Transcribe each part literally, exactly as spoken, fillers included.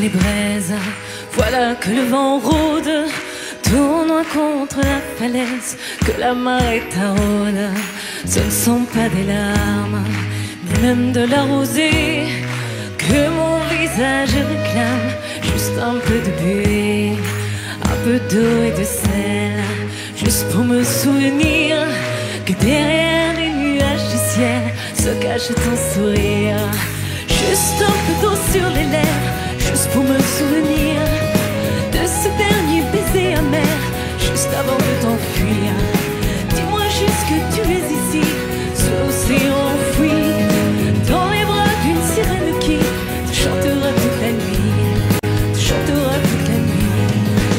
les braises. Voilà que le vent rôde, tournant contre la falaise, que la marée taraude. Ce ne sont pas des larmes, mais même de la rosée, que mon visage réclame. Juste un peu de buée, un peu d'eau et de sel, juste pour me souvenir que derrière les nuages du ciel se cache ton sourire. Juste un peu d'eau sur les lèvres, juste pour me souvenir de ce dernier baiser amer, juste avant de t'enfuir. Dis-moi juste que tu es ici, sous l'océan enfoui, dans les bras d'une sirène qui te chantera toute la nuit, te chantera toute la nuit.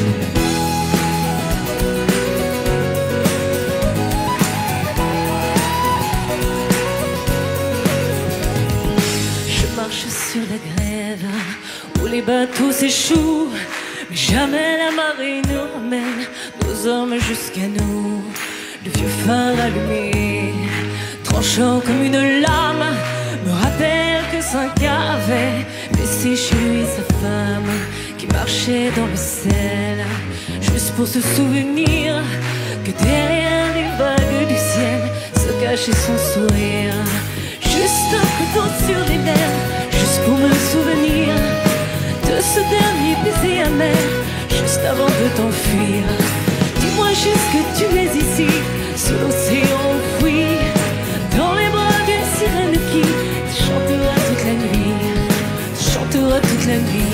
Je marche sur la grève où les bateaux s'échouent, mais jamais la marée nous ramène nos hommes jusqu'à nous. Le vieux phare allumé, tranchant comme une lame, me rappelle que Saint-Gall avait laissé chez lui sa femme, qui marchait dans le sel, juste pour se souvenir que derrière les vagues du ciel se cachait son sourire. Juste un peu d'eau sur les lèvres, juste pour me souvenir de ce dernier baiser amer, juste avant de t'enfuir. Dis-moi juste que tu es ici, sous l'océan enfoui, dans les bras d'une sirène qui te chantera toute la nuit, te chantera toute la nuit.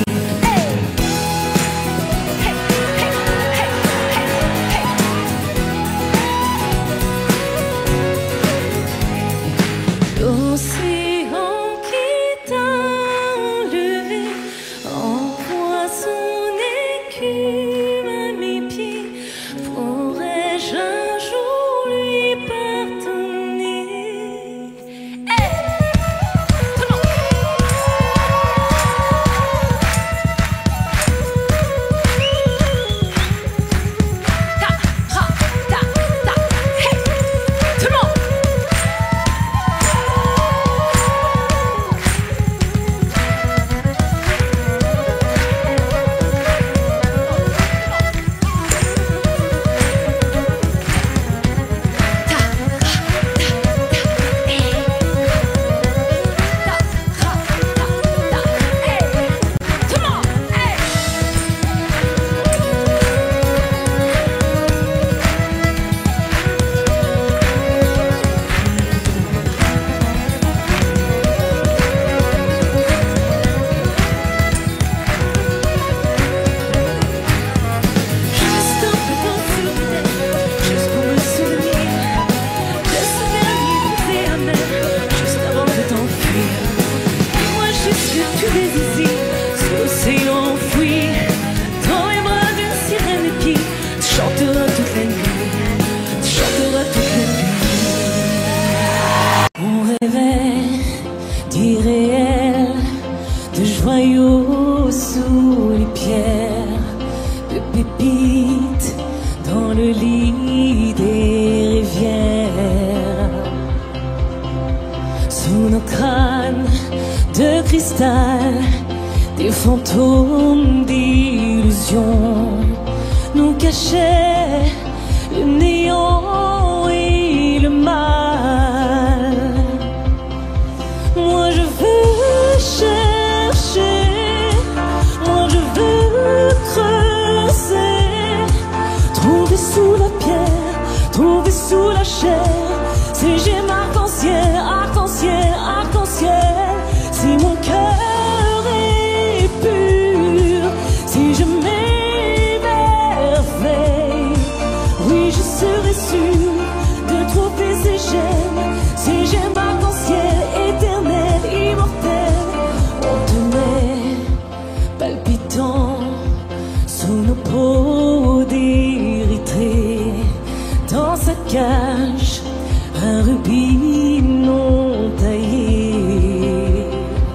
L'océan qui t'a enlevé, envoie son écume à mes pieds. Pourrais-je un jour lui pardonner? Hey! Tout le monde! Ta, ra, ta, ta, hey! Tout le monde! D'irréel, de joyaux sous les pierres, de pépites dans le lit des rivières. Sous nos crânes de cristal, des fantômes d'illusions nous cachaient le néant et le mal. Moi je veux chercher, moi je veux creuser, trouver sous la pierre, trouver sous la chair, ces gemmes arc-en-ciel, arc-en-ciel, arc-en-ciel. Si mon cœur est pur, si je m'émerveille, oui je serai sûr de trouver ces gemmes, ces gemmes arc-en-ciel, éternelles, immortelles. On te met palpitant sous nos peaux d'érythrée, dans sa cage un rubis non taillé.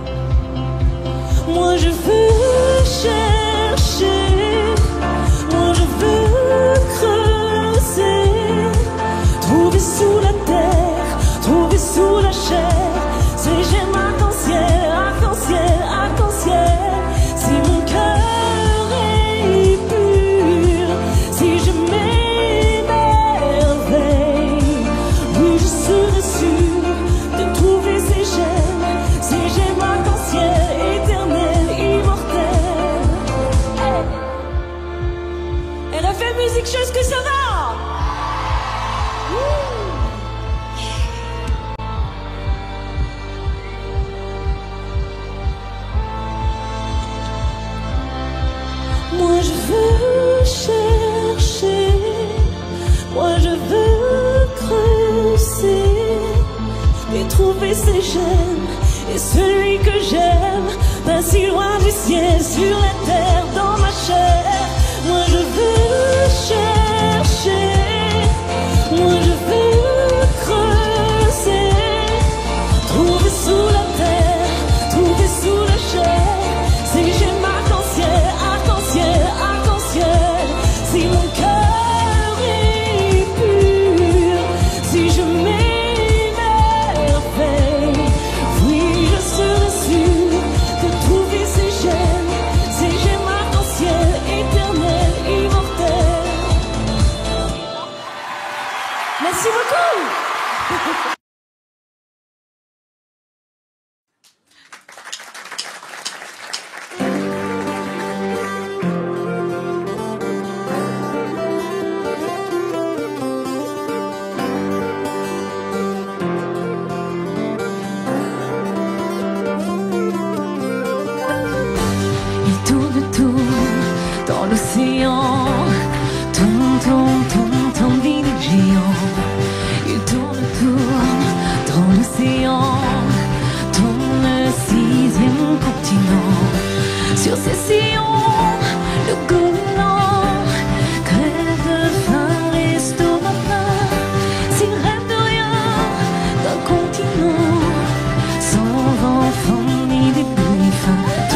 Moi je veux chercher, moi je veux creuser, trouver sous la terre, trouver sous la chair, ces gemmes arc-en-ciel, arc-en-ciel, arc-en-ciel. Si mon cœur Moi je veux chercher, moi je veux creuser et trouver ces gemmes et celui que j'aime, pas si loin du ciel, sur la terre, dans ma chair. Moi je veux chercher, moi je veux creuser, trouver sous la terre, trouver sous la chair, si j'aime arc-en-ciel, arc-en-ciel, arc-en-ciel, si mon cœur est pur, si je m'émerveille, oui je serai sûr de trouver ces gemmes, ces gemmes arc-en-ciel, éternel, immortel. Merci beaucoup. Il tourne, tourne dans l'océan, tourne, tourne, tourne, tourne, vide géant. Il tourne, tourne dans l'océan, tourne le sixième continent. Sur ces sillons, le goéland crève de faim, l'estomac plein. S'il rêve de rien, d'un continent, sans enfant ni début ni fin.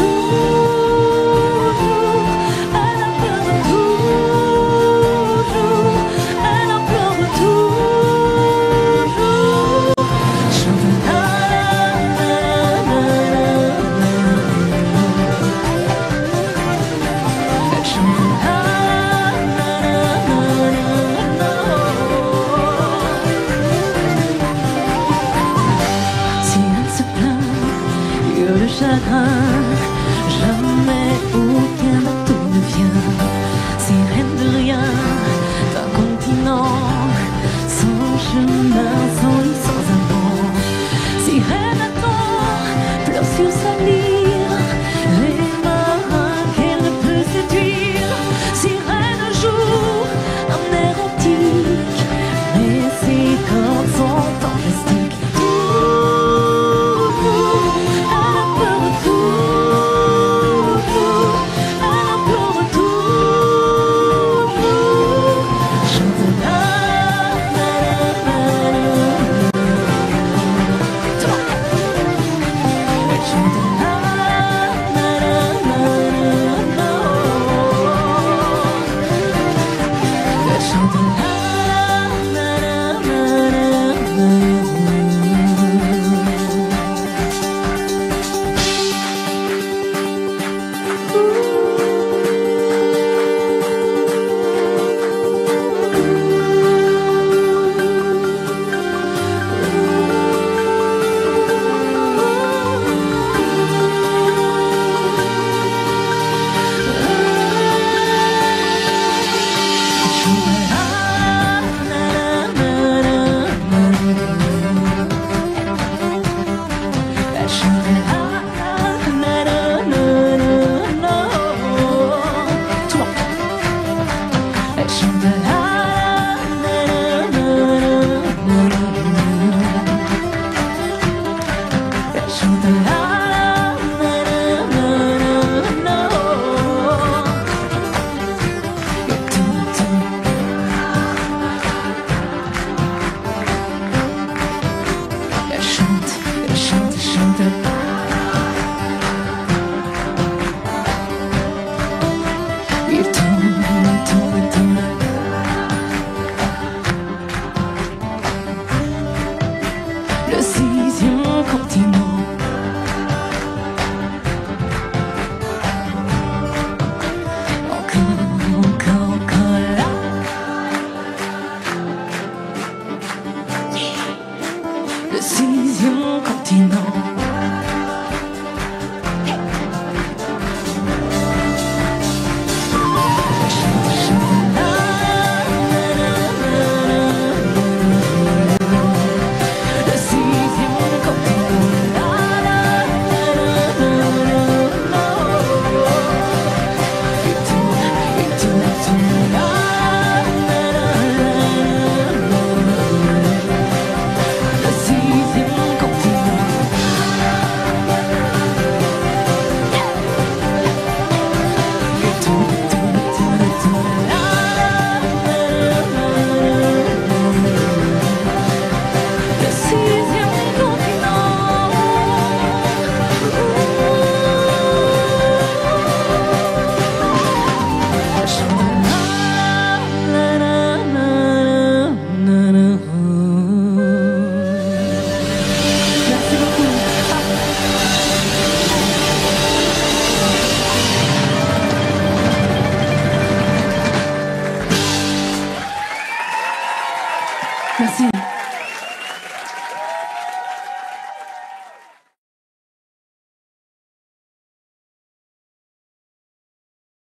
Chagrin, jamais aucun bateau ne vient, sirène de rien, d'un continent, sans chemin, sans lit, sans amant. Sirène attend, pleure sur sa lyre, les marins qu'elle ne peut séduire. Sirène joue un air antique, mais ses cordes sont en plastique. Ooh, ooh, elle a peur de tout.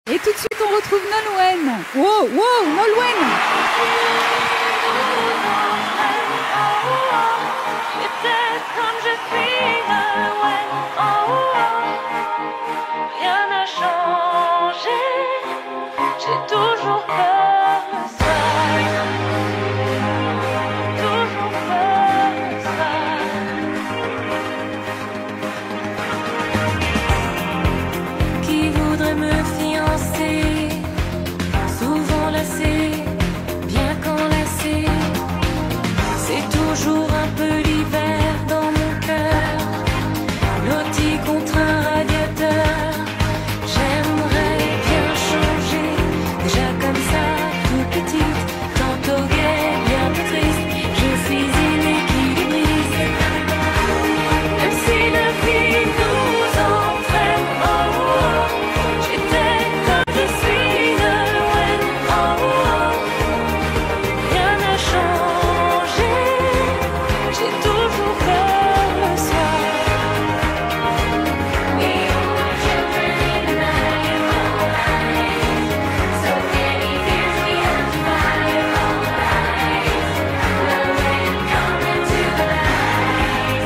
Et tout de suite, on retrouve Nolwenn. Wow, wow, Nolwenn. J'étais comme je suis, Nolwenn. Oh, oh. Rien n'a changé. J'ai toujours peur de ça. Toujours peur de ça. Qui voudrait me fiancer? Souvent lassé, bien qu'enlacé. C'est toujours un peu l'hiver dans mon cœur. Loti contre un radiateur. J'aimerais bien changer. Déjà comme ça, toute petite. Tantôt gaie, bientôt triste. Je suis inéquilibriste. Même si la vie nous entraîne. Oh, oh. J'étais comme je suis, Nolwenn. Oh, oh. Rien n'a changé. J'ai toujours peur le soir. We all children in the night of life. So many fears we have to fight all life. Nolwenn, come into the light.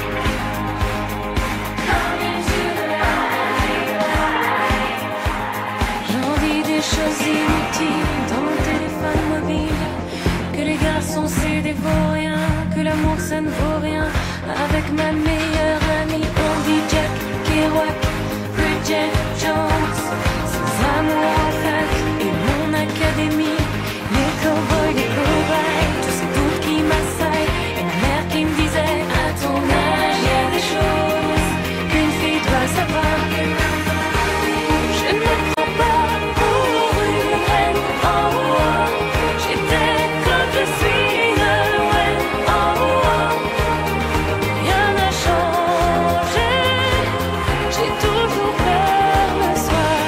Come into the light. J'en dis des choses inutiles dans mon téléphone mobile. Que les garçons c'est des vauriens, que l'amour ça ne vaut rien. Avec ma meilleure amie on dit Jack Kerouac, Bridget Jones. Ses amours en fac et mon académie. Les cowboys, les cobayes, tous ces doutes qui m'assaillent. Et ma mère qui me disait à ton âge y a des choses qu'une fille doit savoir. Je ne me prends pas pour une reine. Oh, oh. J'étais comme je suis, Nolwenn. Oh, oh. Rien n'a changé. J'ai toujours peur le soir.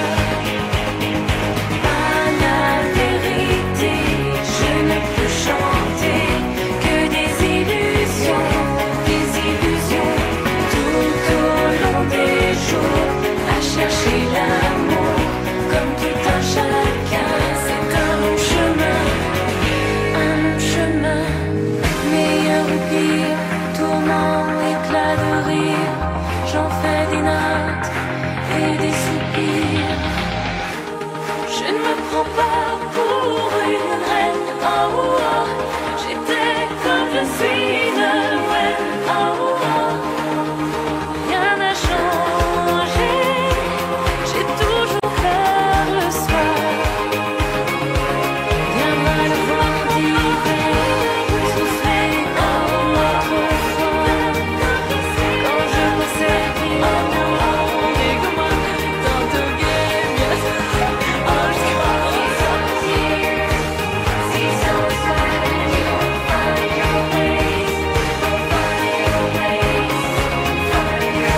Banale vérité, je ne peux chanter que des illusions, des illusions. Tout au long des jours, à chercher l'amour, comme tout un chacun. C'est un long chemin, un long chemin. Meilleur ou pire, tourment, éclat de rire. J'en fais des notes et des soupirs. Je ne me prends pas pour une reine. Oh, oh. J'étais comme je suis, Nolwenn. Oh, oh. Rien n'a changé. J'ai toujours peur le soir. Viendra le vent d'hiver, souffler en moi trop fort. Quand je me servir en mon égout, tantôt gay, bien sûr. Oh, je crois qu'ils sont here. S'ils sont seuls, you'll find your place. You'll find your place. Find your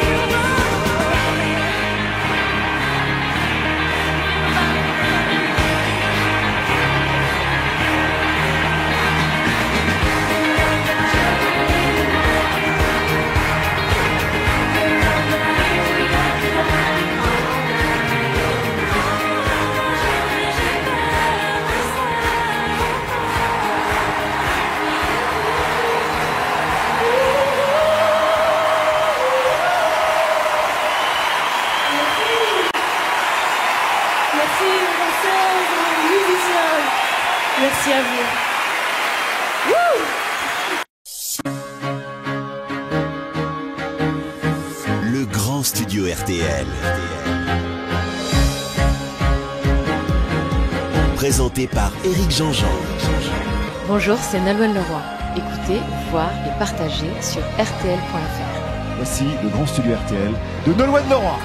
Merci aux danseuses, aux musiciens. Merci à vous. Wouh! Le grand studio R T L. Présenté par Éric Jean-Jean. Bonjour, c'est Nolwenn Leroy. Écoutez, voir et partagez sur R T L point F R. Voici le grand studio R T L de Nolwenn Leroy.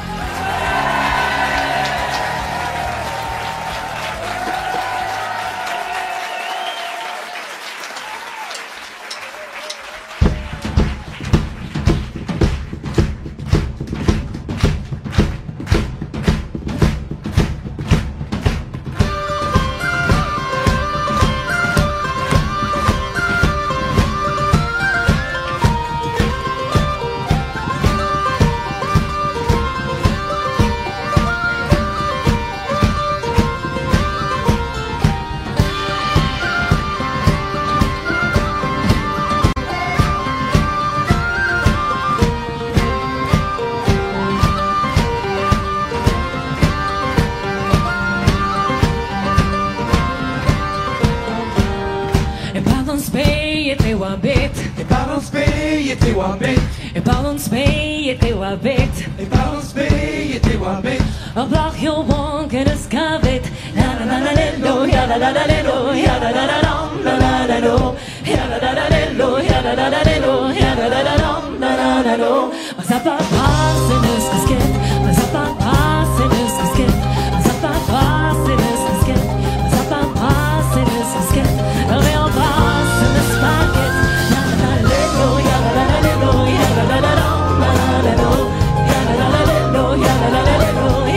wabit. E parlons spei e te wabit. E parlons spei e te wabit. E parlons spei e te wabit. About your one can escapit. La la la la la ya la la la la ya la la la la la la la ya la la la la ya la la la la ya la la la la la la. Mas a papa se nos casquet. Mas a papa se nos casquet. Mas a papa se nos casquet. Mas a papa se nos casquet. Real pass in the pocket. La la la la ya la la la la ya la la la la la la ya la la la la ya la la la la.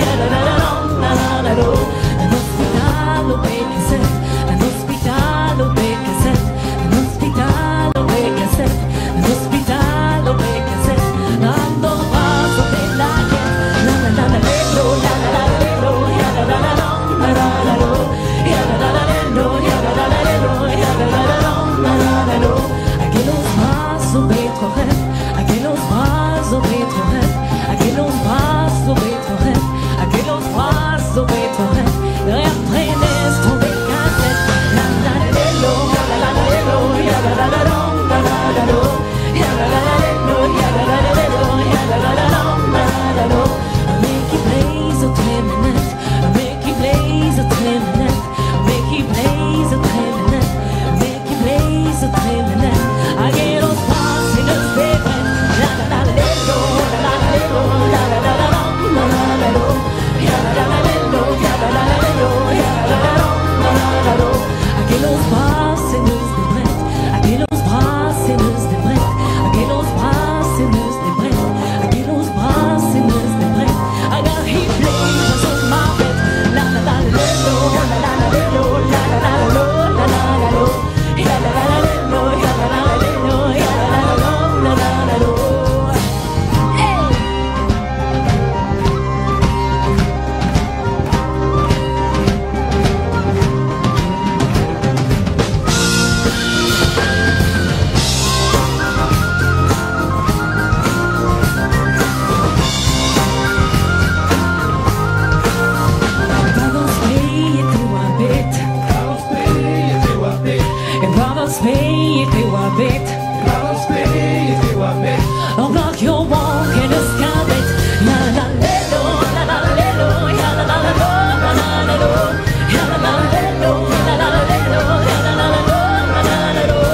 Un ospitalo Becasset, un ospitalo Becasset, un ospitalo Becasset, un ospitalo Becasset. Dando paso de la gente, la la la la la la la la ya la la la la la la la ya la la la la ya la la la la ya la la la la la. Aquellos pasos Betrohet, aquellos pasos Betrohet, aquellos pasos Betrohet, aquellos pasos Betrohet. Derrière traîner ton Becasset. La la la la la la la la ya la la la la la la la ya la la la la ya la la la la ya la la la la la la. Make it blaze a treminette, make it blaze a treminette, make it blaze a treminette, make it blaze a treminette. I get those parts in the statement. La la la la la la la la la la la la la la ya la la la la ya la la la la. Aquellos pasenos de Brett, aquellos pasenos de Brett, aquellos pasenos de Brett, aquellos pasenos de Brett. I got heat flames on my bed. La la la la la la la la la la la la la la. Ya la la la la ya la la la la ya la la la la la la. Spei e te wabit. Parlons spei e te wabit. About your walk and a scarlet. La la la la la la la ya la la la la la la la ya la la la la la la la la ya la la la la la la.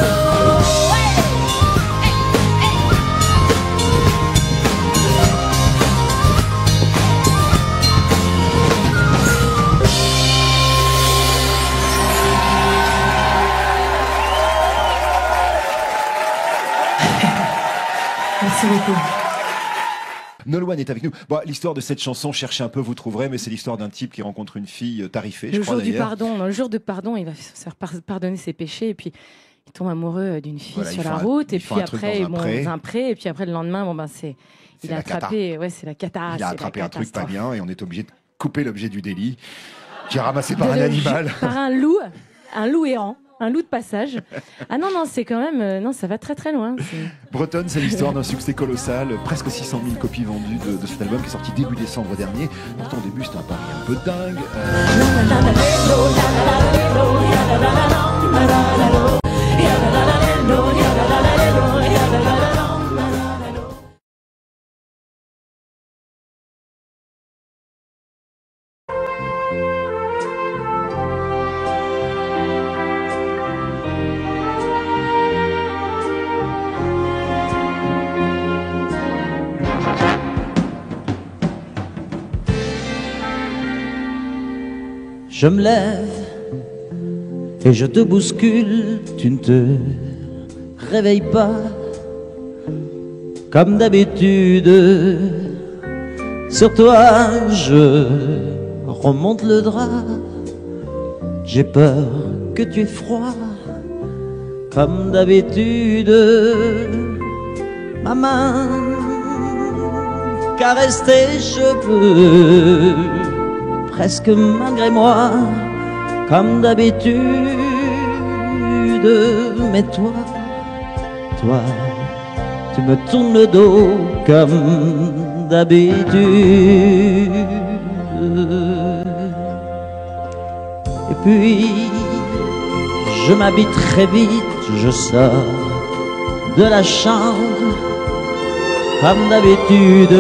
Merci beaucoup. Nolwenn est avec nous. Bon, l'histoire de cette chanson, cherchez un peu, vous trouverez, mais c'est l'histoire d'un type qui rencontre une fille tarifée, je Le crois jour du d'ailleurs. pardon, dans le jour de pardon, il va se faire par- pardonner ses péchés et puis il tombe amoureux d'une fille Voilà, sur ils la font un- route et ils font puis un truc après dans un bon, pré. dans un pré et puis après le lendemain bon ben c'est C'est il a la cata. attrapé ouais c'est la cata. Il a c'est la attrapé un truc pas catastrophe. bien et on est obligé de couper l'objet du délit, qui est ramassé par De un le- animal. Par un loup, un loup errant. Un loup de passage. Ah non, non, c'est quand même... euh, non, ça va très très loin. c'est- Bretonne, c'est l'histoire d'un succès colossal, presque six cent mille copies vendues de, de cet album qui est sorti début décembre dernier. Pourtant au début c'était un pari un peu dingue. Euh, Je me lève et je te bouscule, tu ne te réveilles pas comme d'habitude. Sur toi je remonte le drap, j'ai peur que tu aies froid comme d'habitude. Ma main caresse tes cheveux, presque malgré moi, comme d'habitude. Mais toi, toi, tu me tournes le dos comme d'habitude. Et puis, je m'habille très vite je sors de la chambre comme d'habitude,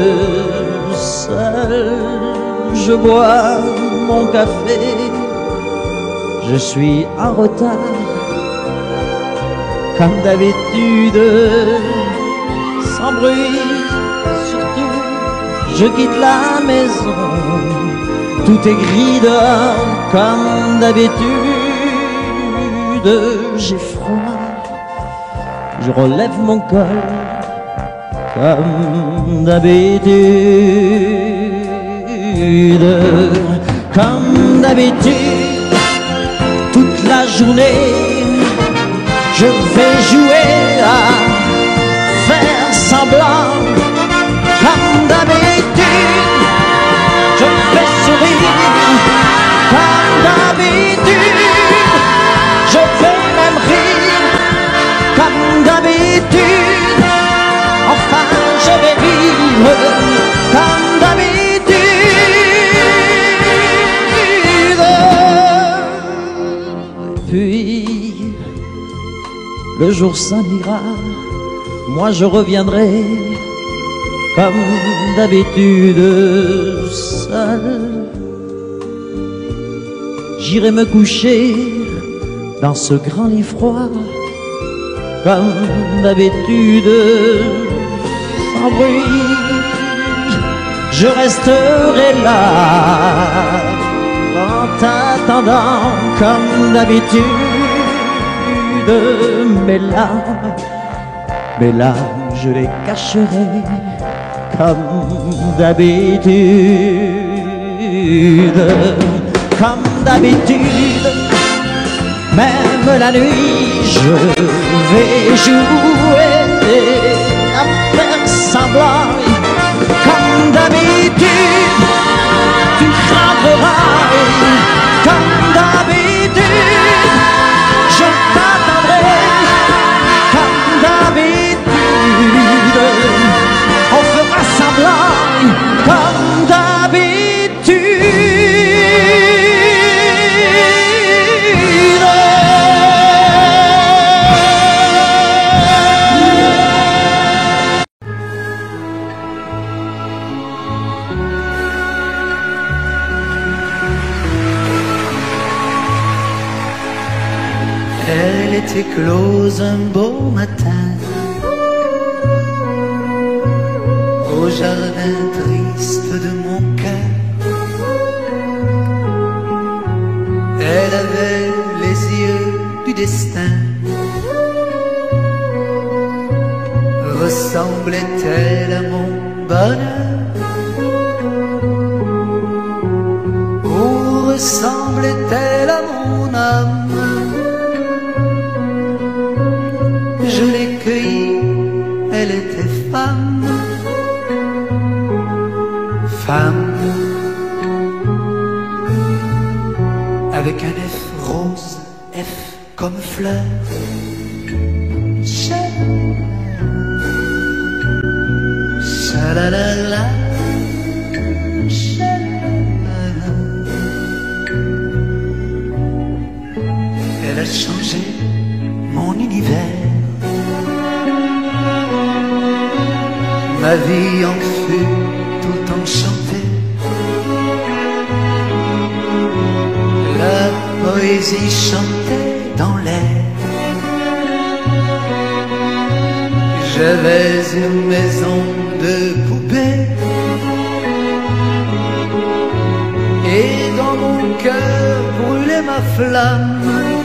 seul, je bois mon café, je suis en retard comme d'habitude, sans bruit, surtout, je quitte la maison, tout est gris dehors comme d'habitude, j'ai froid, je relève mon col comme d'habitude, comme d'habitude, toute la journée, je vais jouer à faire semblant, comme d'habitude, je vais sourire, comme d'habitude, je vais même rire, comme d'habitude, enfin je vais vivre, comme d'habitude. Et puis, le jour s'en ira, moi je reviendrai comme d'habitude seul. J'irai me coucher dans ce grand lit froid comme d'habitude, sans bruit. Je resterai là en t'attendant comme d'habitude. Mes larmes, mes larmes, je les cacherai comme d'habitude, comme d'habitude. Même la nuit, je vais jouer à faire semblant, comme d'habitude. Tu frapperas, comme d'habitude. Je t'attendrai comme d'habitude. On fera semblant comme d'habitude. Elle était close un beau matin au jardin triste de mon cœur. Elle avait les yeux du destin. Ressemblait-elle à mon bonheur ou ressemblait-elle à mon âme? Je l'ai cueillie, elle était femme, femme, avec un F rose, F comme fleur. Cha-la-la-la, cha-la-la-la. Elle a changé mon univers. Ma vie en fut tout enchantée. La poésie chantait dans l'air. J'avais une maison de poupée et dans mon cœur brûlait ma flamme.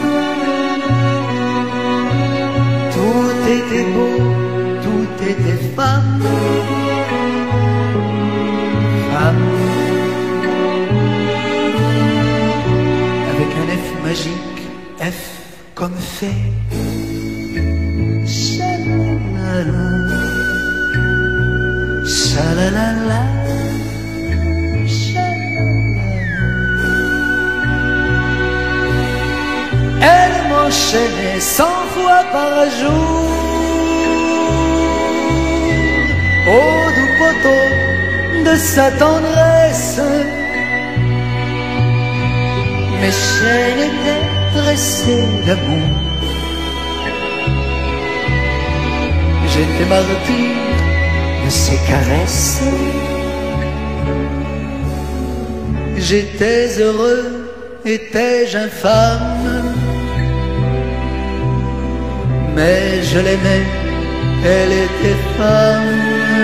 Tout était beau, tout était femme, femme, avec un F magique, F comme fée. Cha-la-la-la, cha-la-la-la, cha-la-la-la. Elle m'enchaînait cent fois par jour au doux poteau de sa tendresse. Mes chaînes étaient tressées d'amour j'étais martyr de ses caresses. J'étais heureux, étais-je infâme, mais je l'aimais, elle était femme.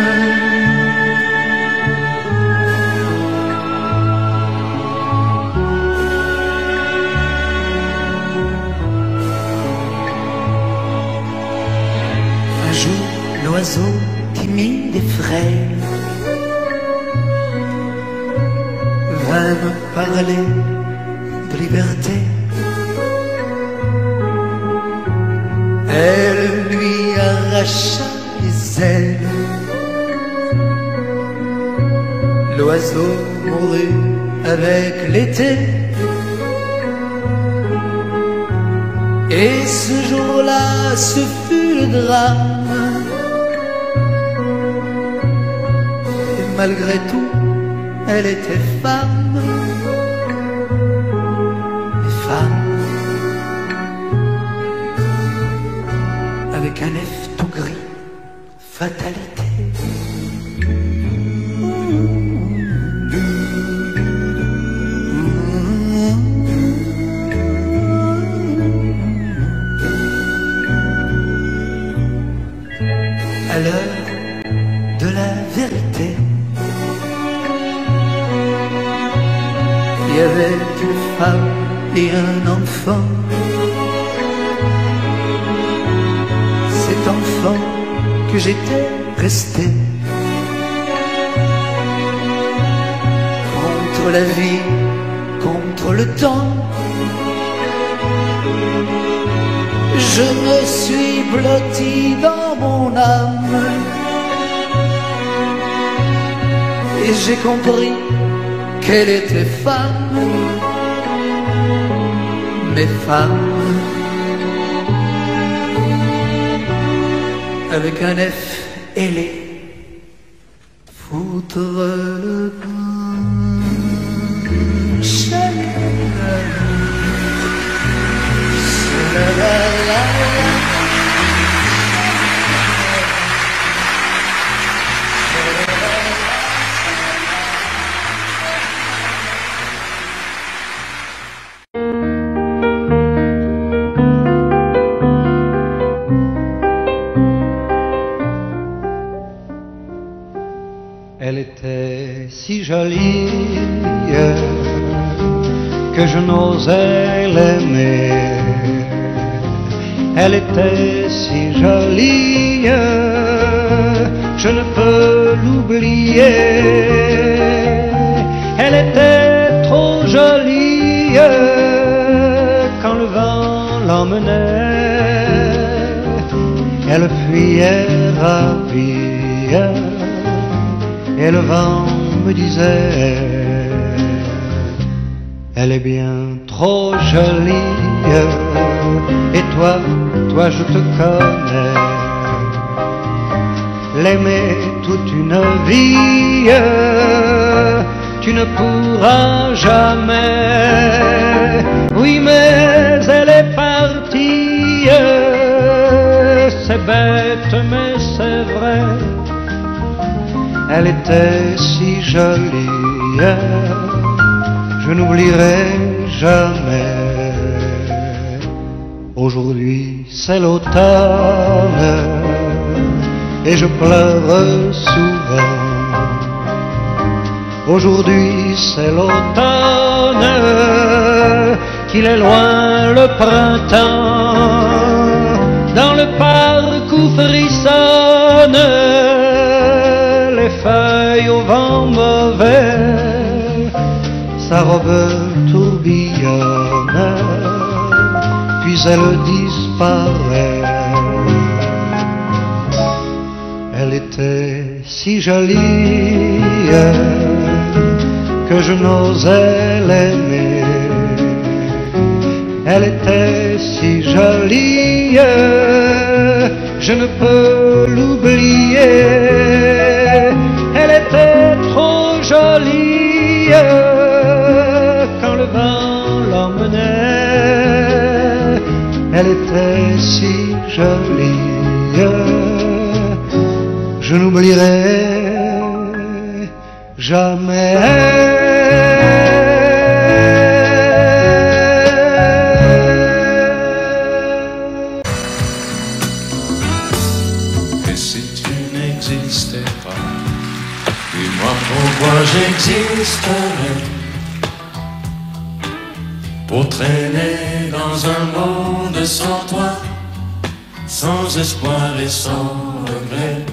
Un jour, l'oiseau timide et frêle vint me parler de liberté. Elle lui arracha les ailes. L'oiseau mourut avec l'été. Et ce jour-là, ce fut le drame. Et malgré tout, elle était femme. Et femme. Avec un F tout gris, fatalité. À l'heure de la vérité, il y avait une femme et un enfant. Cet enfant que j'étais resté contre la vie, contre le temps. Je me suis blotti dans mon âme et j'ai compris qu'elle était femme, mais femme avec un F ailé, foutre le camp. Elle était si jolie que je n'osais l'aimer. Elle était si jolie, je ne peux l'oublier. Elle était trop jolie quand le vent l'emmenait. Elle fuyait ravie et le vent me disait: elle est bien trop jolie. Et toi, toi je te connais. L'aimer toute une vie, tu ne pourras jamais. Oui, mais elle est partie. C'est bête, mais c'est vrai. Elle était si jolie, je n'oublierai jamais. Aujourd'hui c'est l'automne et je pleure souvent. Aujourd'hui c'est l'automne, qu'il est loin le printemps. Dans le parc où frissonnent les feuilles au vent mauvais, sa robe tourbillonne, puis elle disparaît. Elle était si jolie que je n'osais l'aimer. Elle était si jolie, je ne peux l'oublier. Elle était trop jolie quand le vent l'emmenait. Elle était si jolie je n'oublierai jamais. Dis-moi pourquoi j'existerais, pour traîner dans un monde sans toi, sans espoir et sans regret.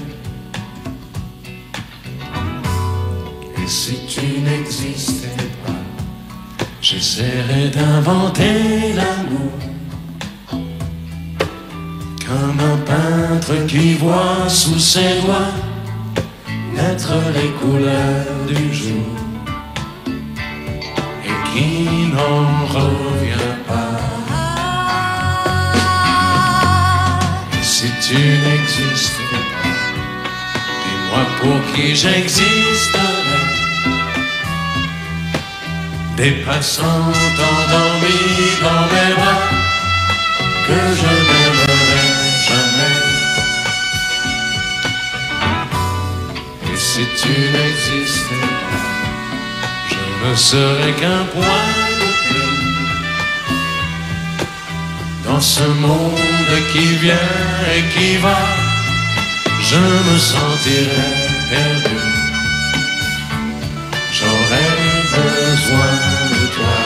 Et si tu n'existais pas, j'essaierais d'inventer l'amour, comme un peintre qui voit sous ses doigts naître les couleurs du jour et qui n'en revient pas. Et si tu n'existais pas, dis-moi pour qui j'existerais. Des passants endormis dans mes bras que je n'aimerais jamais. Si tu n'existais pas, je ne serais qu'un point de plus dans ce monde qui vient et qui va. Je me sentirais perdu, j'aurais besoin de toi.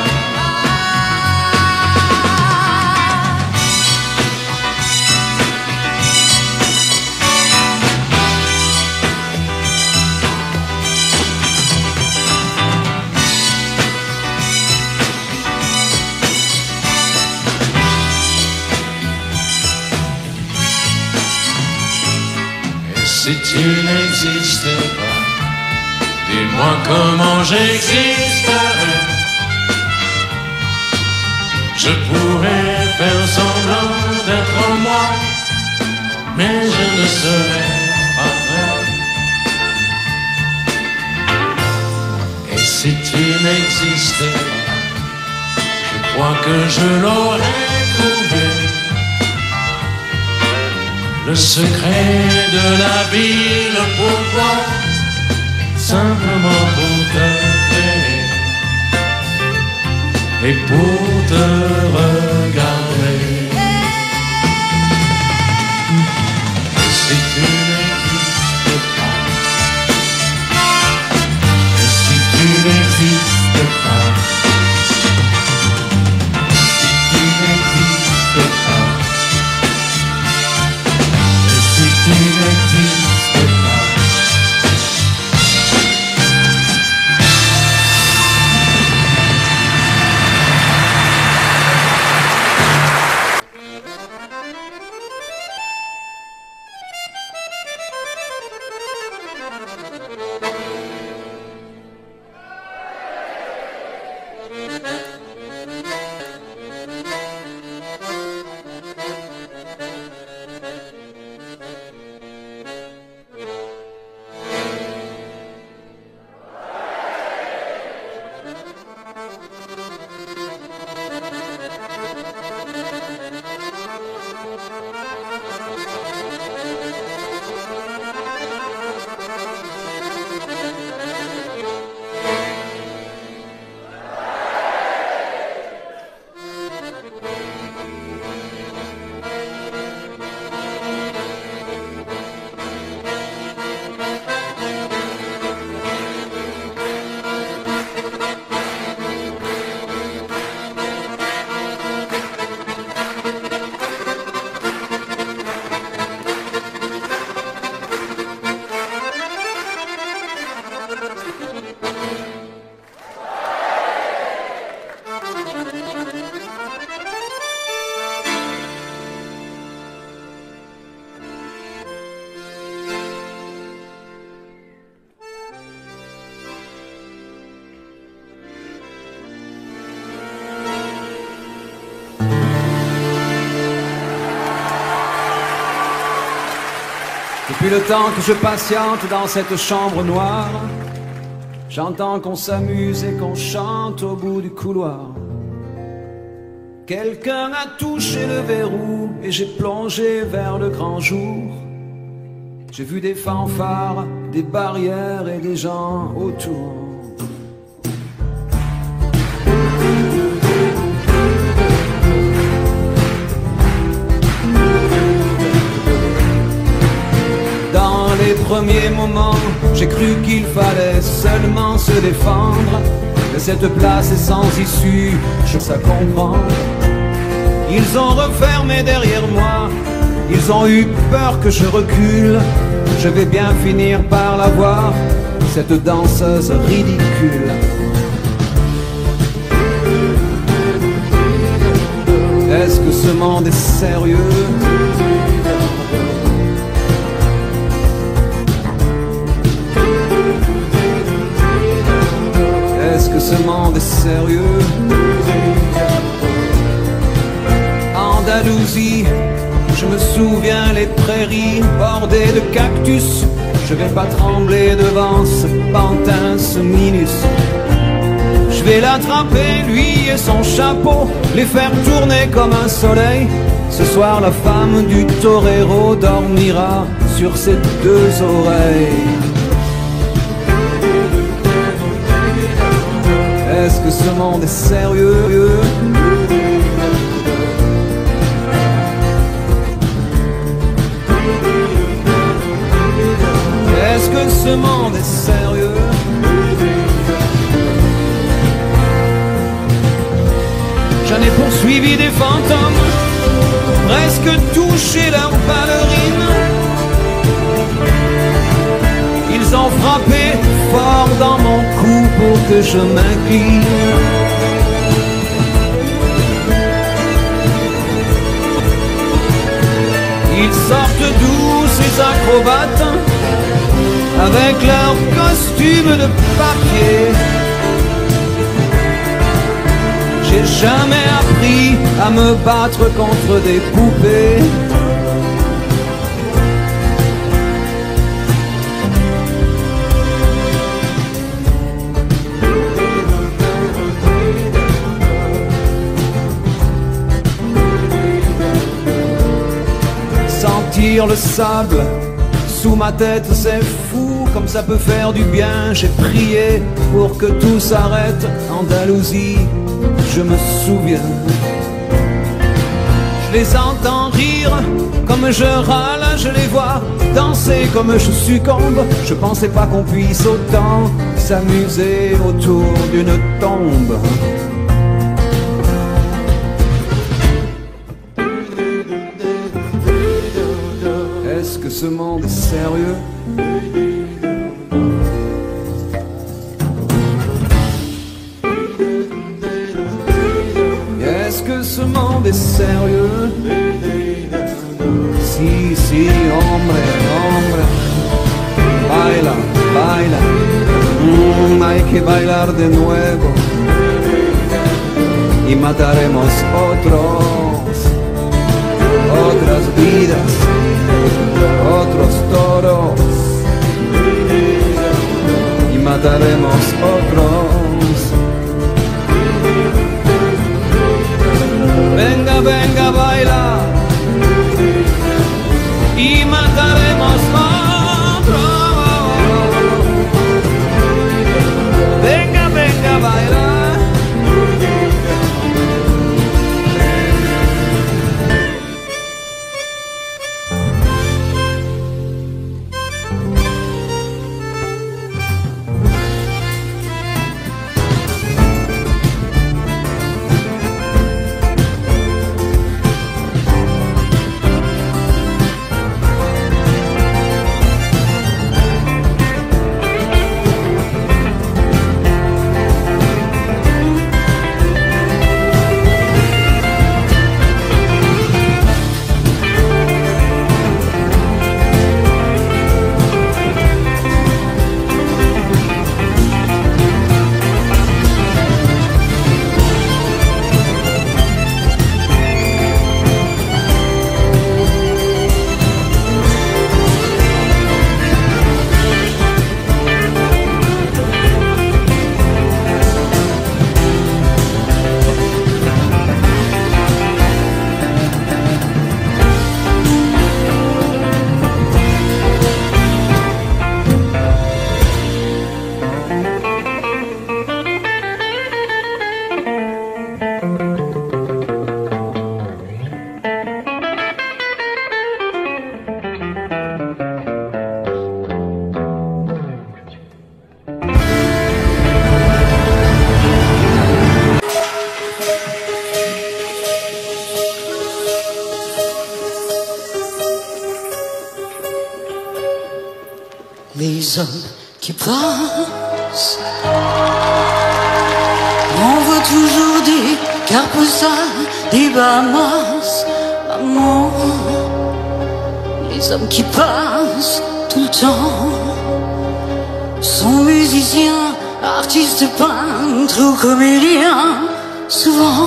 Si tu n'existais pas, dis-moi comment j'existerais. Je pourrais faire semblant d'être moi, mais je ne serais pas vrai. Et si tu n'existais pas, je crois que je l'aurais trouvé. Le secret de la vie, le pourquoi, simplement pour te créer et pour te regarder. Et si tu n'existes pas, et si tu n'existes pas, si tu n'existes pas, tu n'existes pas. Depuis le temps que je patiente dans cette chambre noire, j'entends qu'on s'amuse et qu'on chante au bout du couloir. Quelqu'un a touché le verrou et j'ai plongé vers le grand jour. J'ai vu des fanfares, des barrières et des gens autour. Dans les premiers moments, j'ai cru qu'il fallait seulement se défendre. Mais cette place est sans issue, je sais comprendre. Ils ont refermé derrière moi, ils ont eu peur que je recule. Je vais bien finir par la voir, cette danseuse ridicule. Est-ce que ce monde est sérieux? Est-ce que ce monde est sérieux? Andalousie, je me souviens les prairies bordées de cactus. Je vais pas trembler devant ce pantin, ce minus. Je vais l'attraper, lui et son chapeau, les faire tourner comme un soleil. Ce soir la femme du torero dormira sur ses deux oreilles. Est-ce que ce monde est sérieux? Est-ce que ce monde est sérieux? J'en ai poursuivi des fantômes, presque touché leurs ballerines. Ils ont frappé fort dans mon cou pour que je m'incline. Ils sortent d'où ces acrobates, avec leurs costumes de papier. J'ai jamais appris à me battre contre des poupées. Sentir le sable sous ma tête, c'est fou, comme ça peut faire du bien. J'ai prié pour que tout s'arrête. Andalousie, je me souviens. Je les entends rire comme je râle, je les vois danser comme je succombe. Je pensais pas qu'on puisse autant s'amuser autour d'une tombe. Est-ce que ce monde est sérieux? Est-ce que ce monde est sérieux? Si, si, hombre, hombre. Baila, baila. Mm, hay que bailar de nuevo. Y mataremos otros, otras vidas, otros toros. Y mataremos otros. Venga, venga, baila. Y mataremos otro. Venga, venga, baila. qui passe. On voit toujours des carpes sales, des Bahamas, maman. Les hommes qui passent tout le temps sont musiciens, artistes, peintres ou comédiens. Souvent,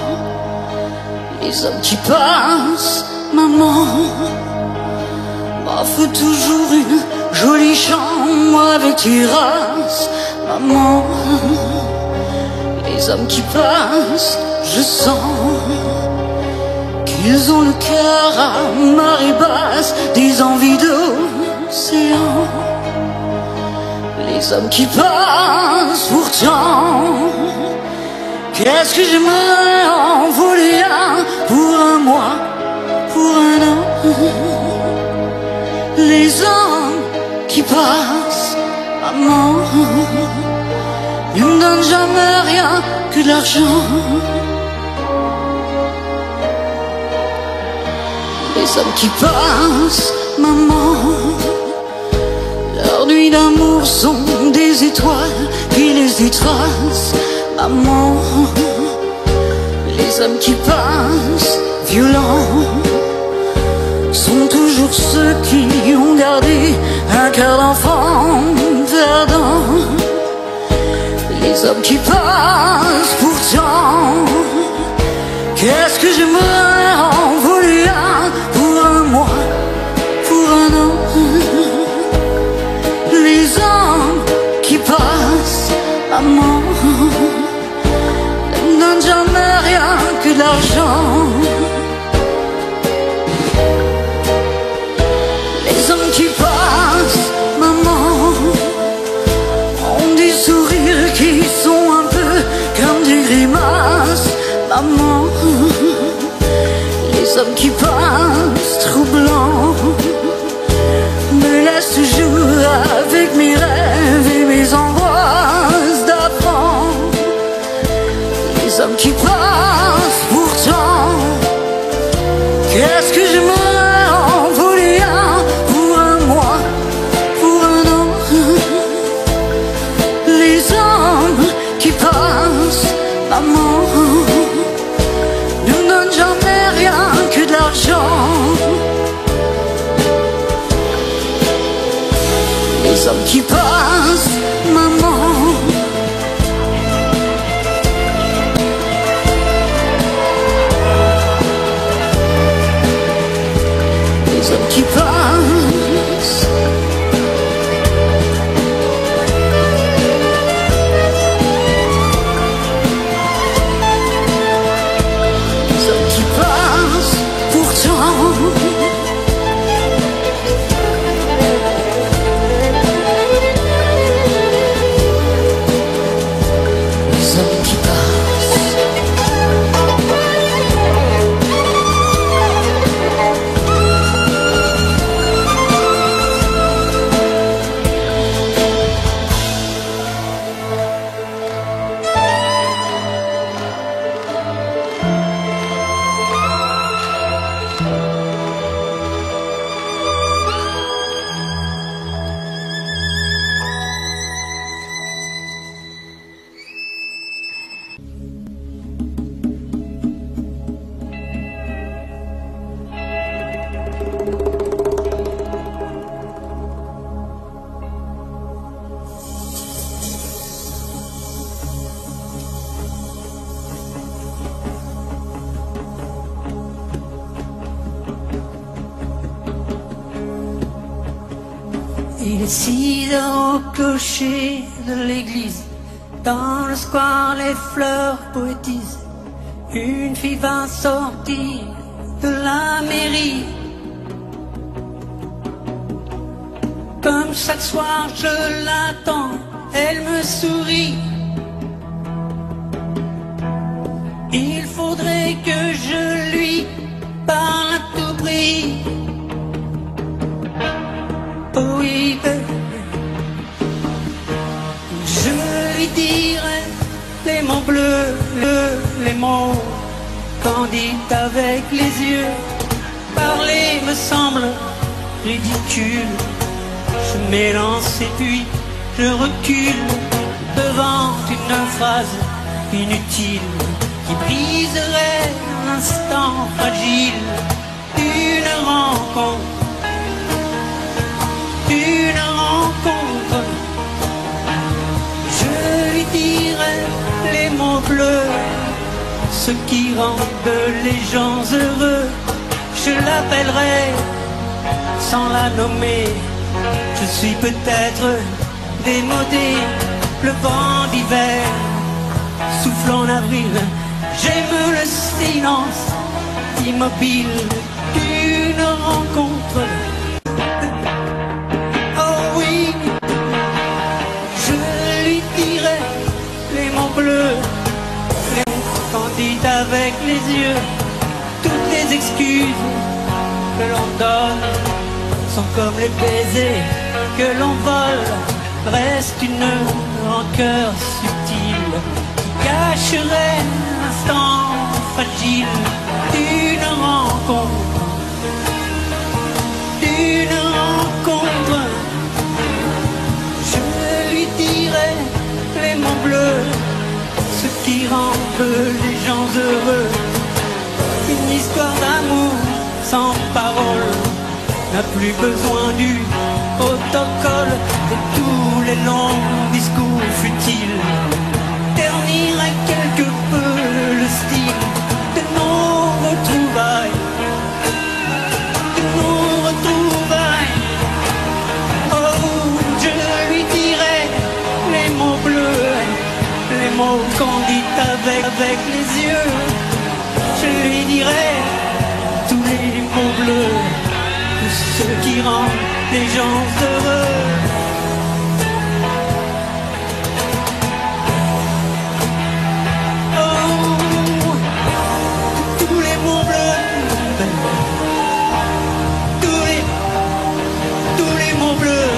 les hommes qui passent, maman, m'offrent toujours une jolie chambre avec terrasse, maman. Les hommes qui passent, je sens qu'ils ont le cœur à marée basse, des envies d'océan. Les hommes qui passent pourtant, qu'est-ce que j'aimerais en voler un pour un mois, pour un an. Les hommes qui passent, maman, ne me donnent jamais rien que de l'argent. Les hommes qui passent, maman, leurs nuits d'amour sont des étoiles qui les étracent, maman. Les hommes qui passent, violents, sont toujours ceux qui ont gardé un cœur d'enfant verdant. Les hommes qui passent pourtant, qu'est-ce que j'aimerais en voler un pour un mois, pour un an. Les hommes qui passent, maman, ne donnent jamais rien que de l'argent. Les hommes qui passent, maman, ont des sourires qui sont un peu comme des grimaces, maman. Les hommes qui passent, troublants, me laissent toujours avec mes rêves et mes angoisses d'avant. Les hommes qui passent pourtant, qu'est-ce que j'aimerais en voler un pour un mois, pour un an. Les hommes qui passent, maman, ne me donnent jamais rien que de l'argent. Les hommes qui passent, maman, les hommes qui passent, les hommes qui passent pourtant, il est six heures au clocher de l'église. Dans le square, les fleurs poétisent. Une fille va sortir de la mairie. Comme chaque soir, je l'attends, elle me sourit. Il faudrait que je lui parle à tout prix. Oh oui, je lui dirai les mots bleus, les mots candides avec les yeux. Parler me semble ridicule. Je m'élance et puis je recule devant une phrase inutile qui briserait l'instant fragile d'une rencontre, d'une rencontre. Je lui dirai les mots bleus, ce qui rendent les gens heureux. Je l'appellerai sans la nommer. Je suis peut-être démodé, le vent d'hiver souffle en avril. J'aime le silence immobile d'une rencontre. Oh oui, je lui dirai les mots bleus, les mots candides avec les yeux. Toutes les excuses que l'on donne sont comme les baisers que l'on vole. Reste une rancœur subtile qui cacherait l'instant fragile d'une rencontre, d'une rencontre. Je lui dirai les mots bleus, ce qui rend les gens heureux. Une histoire d'amour sans parole n'a plus besoin du protocole, et tous les longs discours futiles terniraient quelque peu le style de nos retrouvailles, de nos retrouvailles. Oh, je lui dirai les mots bleus, les mots candides avec, avec les yeux. Je lui dirai tous les mots bleus, tout ce qui rend les gens heureux. Oh, tous les mots bleus, tous les, tous les mots bleus,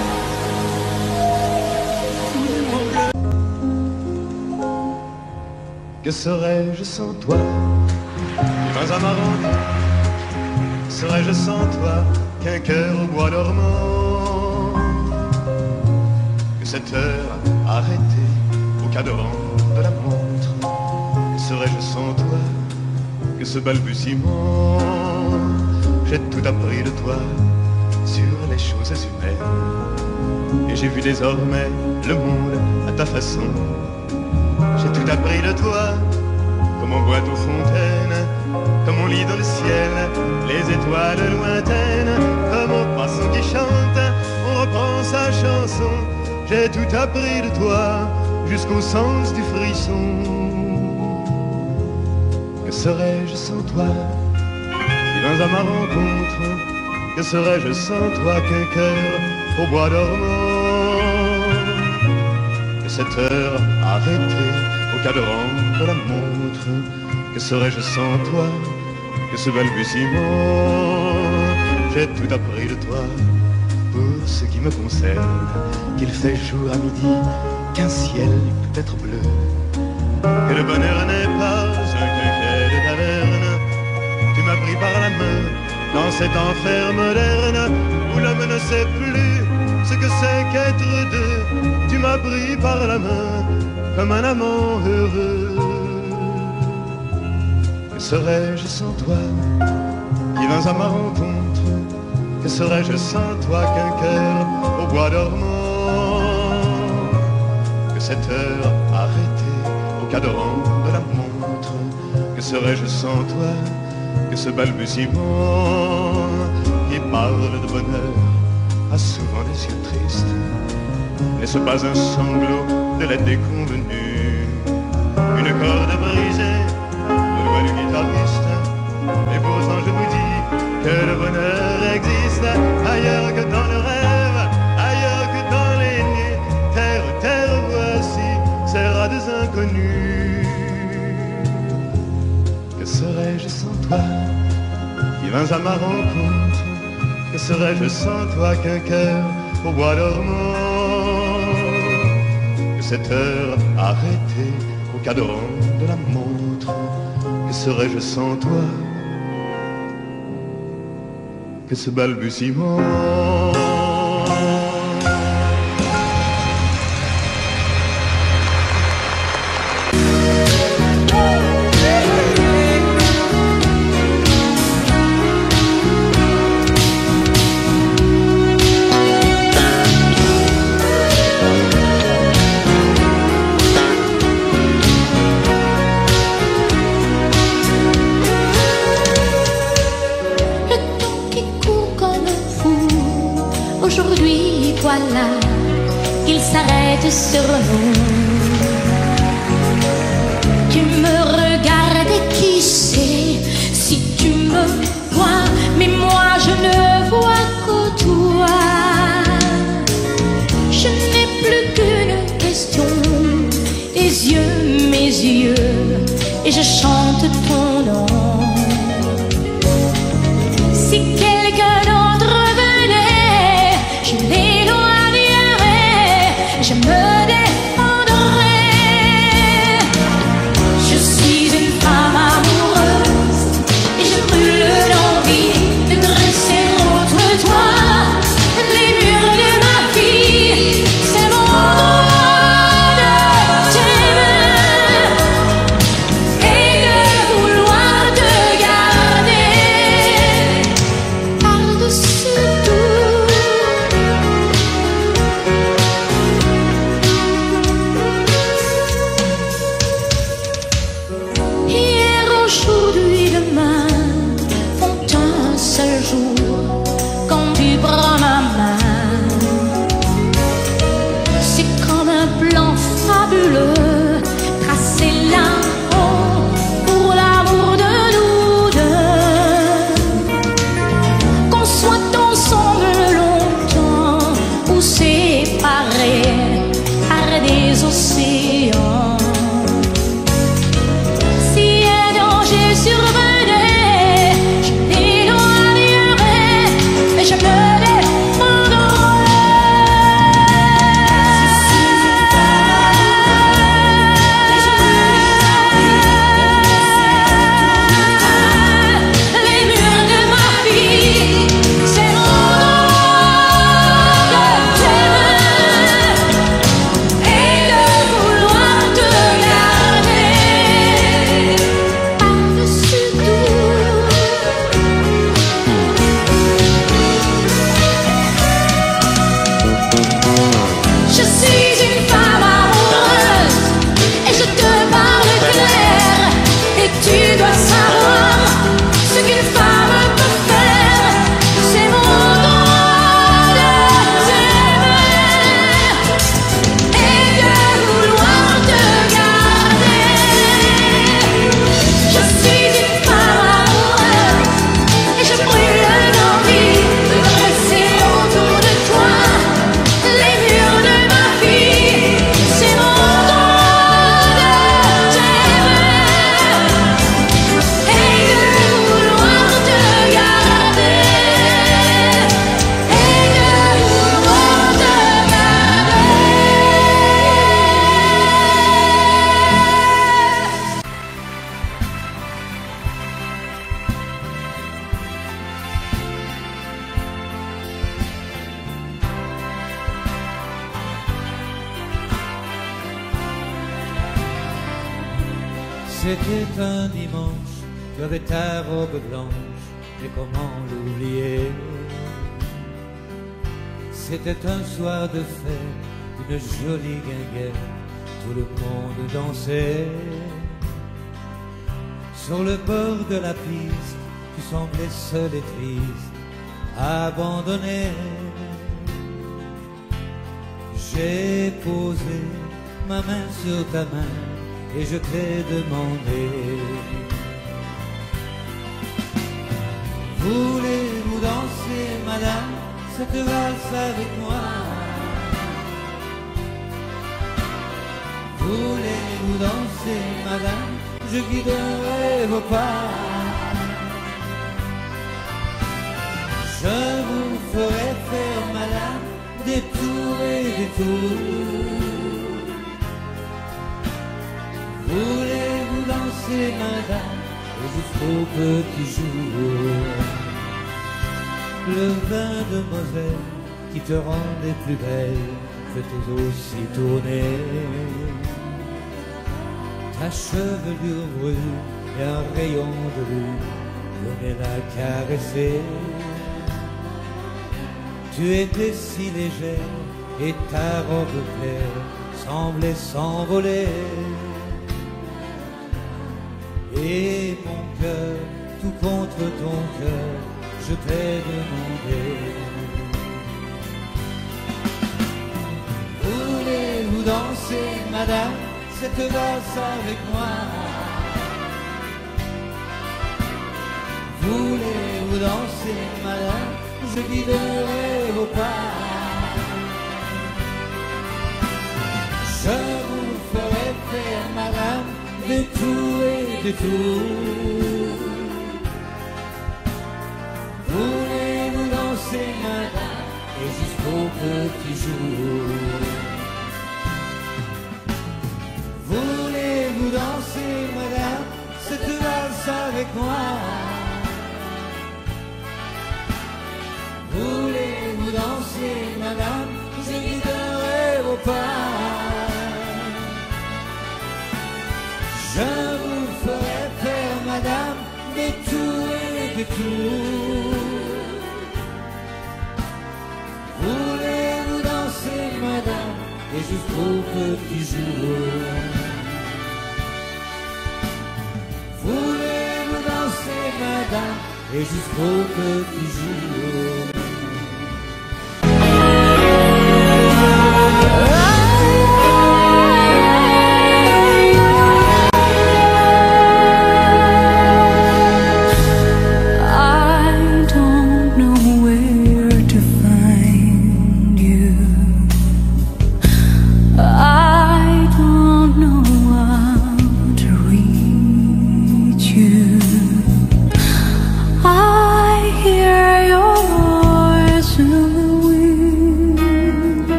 tous les mots bleus. Que serais-je sans toi? Dans un marron, serais-je sans toi qu'un cœur au bois dormant? Que cette heure arrêtée au cadran de la montre, que serais-je sans toi que ce balbutiement? J'ai tout appris de toi sur les choses humaines, et j'ai vu désormais le monde à ta façon. J'ai tout appris de toi, comme on boit aux fontaines, comme on lit dans le ciel les étoiles lointaines, comme au poisson qui chante, on reprend sa chanson. J'ai tout appris de toi, jusqu'au sens du frisson. Que serais-je sans toi? Viens à ma rencontre. Que serais-je sans toi qu'un cœur au bois dormant? Que cette heure arrêtée au cadran de la montre, que serais-je sans toi que ce balbutiement? J'ai tout appris de toi pour ce qui me concerne, qu'il fait jour à midi, qu'un ciel peut être bleu, que le bonheur n'est pas un quinquet de taverne. Tu m'as pris par la main dans cet enfer moderne où l'homme ne sait plus ce que c'est qu'être deux. Tu m'as pris par la main comme un amant heureux. Que serais-je sans toi qui vins à ma rencontre? Que serais-je sans toi qu'un cœur au bois dormant? Que cette heure arrêtée au cadran de la montre, que serais-je sans toi que ce balbutiement qui parle de bonheur a souvent des yeux tristes? N'est-ce pas un sanglot de la déconvenue, une corde brisée au doigt du guitariste? Et pourtant je vous dis que le bonheur existe ailleurs que dans le rêve, ailleurs que dans les nuits. Terre, terre, voici ces rades inconnus. Que serais-je sans toi qui vins à ma rencontre? Que serais-je sans toi qu'un cœur au bois dormant? Que cette heure arrêtée au cadran de la montre, que serais-je sans toi que ce balbutiement? voilà, il s'arrête sur nous. Tu me regardes et qui sait si tu me vois, mais moi je ne vois que toi. Je n'ai plus qu'une question, tes yeux, mes yeux, et je chante ton nom. Si quelqu'un d'autre venait, je l'éloignerais, je me défendrais. Je suis une femme amoureuse et je brûle d'envie de dresser contre toi les murs de ma vie. C'est mon droit de t'aimer et de vouloir te garder par-dessus tout. Hier, aujourd'hui, demain font un seul jour quand tu prends ma main. C'est comme un plan fabuleux tracé là-haut pour l'amour de nous deux. Qu'on soit ensemble longtemps ou séparés par des océans. Si un danger survenait, je l'éloignerais et je me défendrais. Les murs de ma vie, c'est mon droit de t'aimer et de vouloir te garder par-dessus tout. Je suis une femme amoureuse et je te parle clair, et tu dois savoir ce qu'une femme peut faire. C'est mon droit de t'aimer et de vouloir te garder. Je suis une femme amoureuse et je brûle d'envie de dresser autour de toi les murs de ma vie. C'est mon droit de t'aimer et de vouloir te garder et de vouloir te C'était un dimanche, tu avais ta robe blanche, mais comment l'oublier? C'était un soir de fête, une jolie guinguette, tout le monde dansait. Sur le bord de la piste, tu semblais seul et triste, abandonné. J'ai posé ma main sur ta main et je t'ai demandé: voulez-vous danser, madame, cette valse avec moi? Voulez-vous danser, madame, je guiderai vos pas. Je vous ferai faire, madame, des tours et des tours. Voulez-vous danser, madame, jusqu'au petit jour? Le vin de Moselle qui te rendait plus belle, faisait aussi tourner. Ta chevelure brune et un rayon de lune venaient la caresser. Tu étais si légère et ta robe claire semblait s'envoler. Et mon cœur, tout contre ton cœur, je t'ai demandé: Voulez-vous danser, madame, cette valse avec moi? Voulez-vous danser, madame, je guiderai vos pas. Je vous ferai faire, madame, des tours et des tours. Voulez-vous danser, madame, et jusqu'au petit jour? Voulez-vous danser, madame, cette valse avec moi? Voulez-vous danser, madame, je guiderai vos pas. Je vous ferai faire, madame, des tours et des tours. Voulez-vous danser, madame, et jusqu'au petit jour? Voulez-vous danser, madame, et jusqu'au petit jour?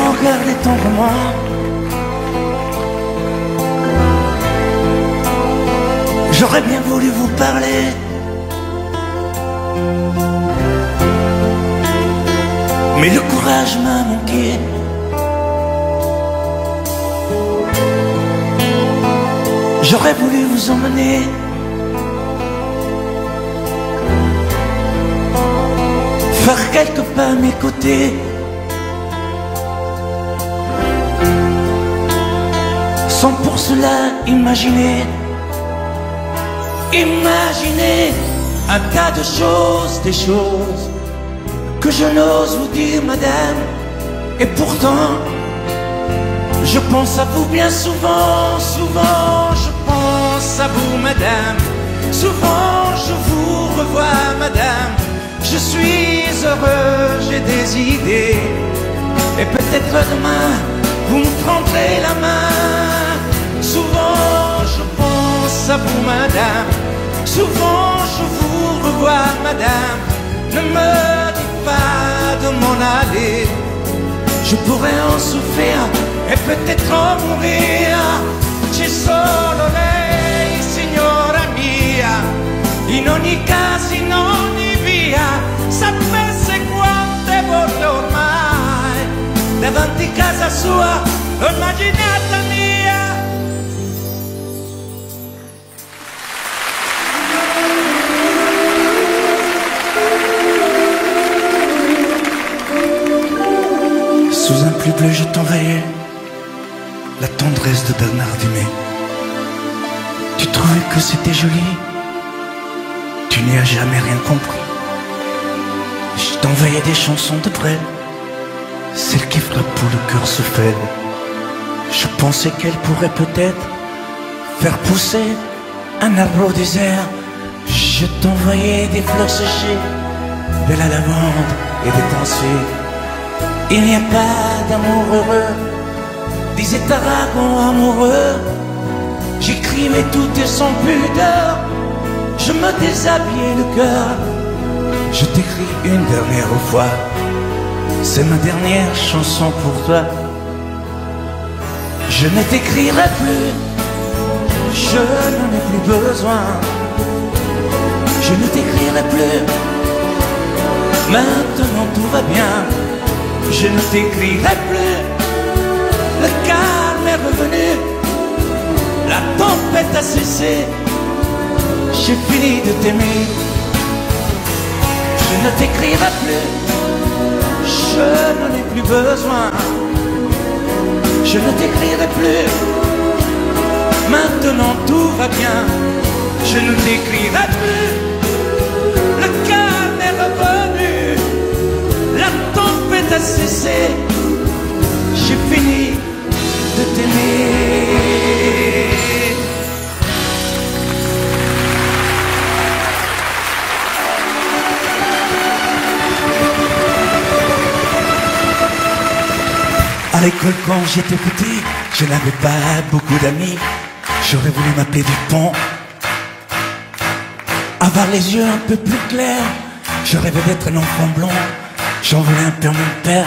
regardez tendrement. J'aurais bien voulu vous parler, mais le courage m'a manqué. J'aurais voulu vous emmener faire quelques pas à mes côtés, sans pour cela imaginer, imaginer un tas de choses, des choses que je n'ose vous dire, madame. Et pourtant, je pense à vous bien souvent, souvent je pense à vous, madame. Souvent je vous revois, madame. Je suis heureux, j'ai des idées, et peut-être demain vous me prendrez la main. Souvent je pense à vous, madame. Souvent je vous revois, madame. Ne me dites pas de m'en aller, je pourrais en souffrir e peut-être en mourir. C'è solo lei, signora mia, in ogni caso, in ogni via. Sapesse quante volte ormai davanti casa sua l'ho immaginata mia. Sous un pluie bleu je t'envoyais la tendresse de Bernard Dumay. Tu trouvais que c'était joli, tu n'y as jamais rien compris. Je t'envoyais des chansons de Brel, celles qui frappent où le cœur se fêle. Je pensais qu'elle pourrait peut-être faire pousser un arbre au désert. Je t'envoyais des fleurs séchées, de la lavande et des pensées. Il n'y a pas d'amour heureux, disait Aragon amoureux. J'écrivais tout et sans pudeur, je me déshabillais le cœur. Je t'écris une dernière fois, c'est ma dernière chanson pour toi. Je ne t'écrirai plus, je n'en ai plus besoin. Je ne t'écrirai plus, maintenant tout va bien. Je ne t'écrirai plus, le calme est revenu, la tempête a cessé, j'ai fini de t'aimer. Je ne t'écrirai plus, je n'en ai plus besoin. Je ne t'écrirai plus, maintenant tout va bien. Je ne t'écrirai plus, le calme est revenu, la tempête a cessé, j'ai fini de t'aimer. À l'école quand j'étais petit, je n'avais pas beaucoup d'amis. J'aurais voulu m'appeler Dupont, avoir les yeux un peu plus clairs. Je rêvais d'être un enfant blond, j'en voulais un peu à mon père.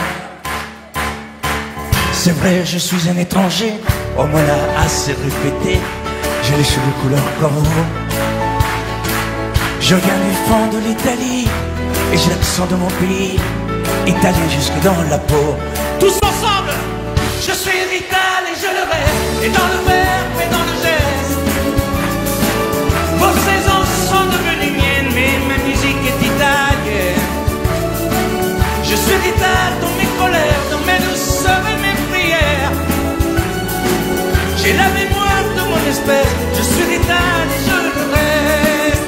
C'est vrai, je suis un étranger, on me l'a assez répété. J'ai les cheveux couleur corbeau, je viens du fond de l'Italie, et j'ai l'accent de mon pays, italien jusque dans la peau. Tous ensemble, je suis vital et je le reste, et dans le verbe et dans le geste. Vos saisons sont devenues miennes, mais ma musique est italienne. Je suis vital dans mes colères, dans mes douceurs et mes prières. J'ai la mémoire de mon espèce, je suis vital et je le reste.